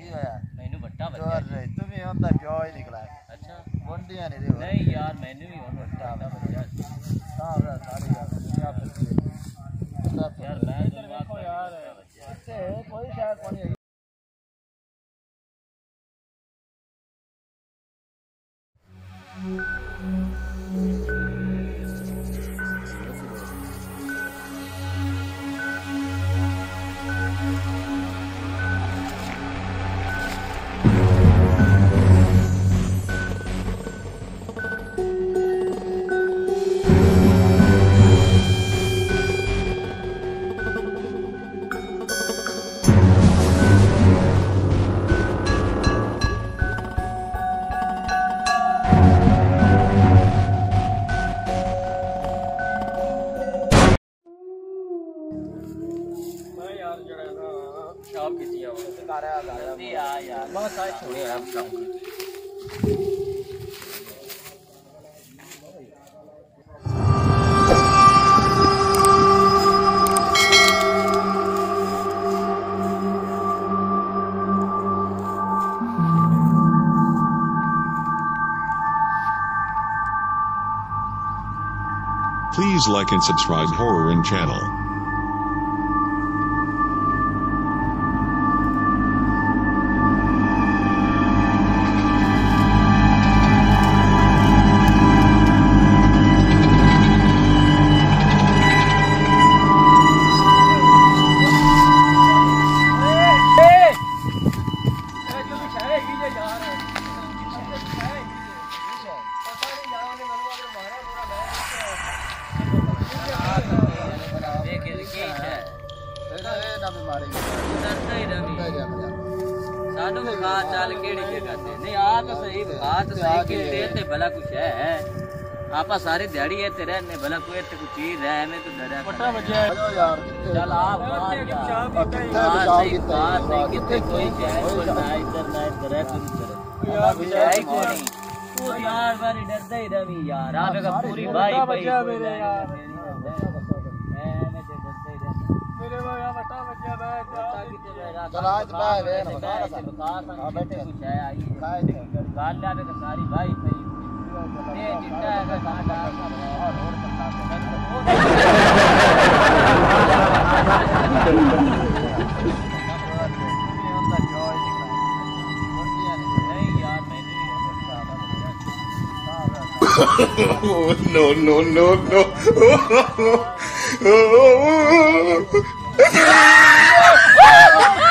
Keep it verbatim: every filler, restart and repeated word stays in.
मैनू बट्टा बच्चा तुम ही होंदा प्यो ही निकला। अच्छा बोंडियां नहीं देखो नहीं यार मैनू भी होना बट्टा बच्चा हां सारी यार यार मैं इधर देखो यार ऐसे कोई शायद कोई Please like and subscribe Horror in channel. सानू खा चल केड़ी जगह ते नहीं आ तो सही बात सही कि ते भला कुछ है आपा सारी दिहाड़ी है ते रहने भला कोई ते कुछ चीज है मैं तो डरा पटा बजे यार चल आप बात सही बात है कि कोई है कोई ना इधर ना इधर है तुम करे यार है कोई तू यार बारी डरदा ही रही यार आप का पूरी भाई भाई मेरे यार मेरे भैया बटा बच्चा मैं चल आज बाय वे बता हां बैठे कुछ है आई गाल लावे का सारी भाई सही ये चिट्टा है का काटा और road No, no, no, no. Oh,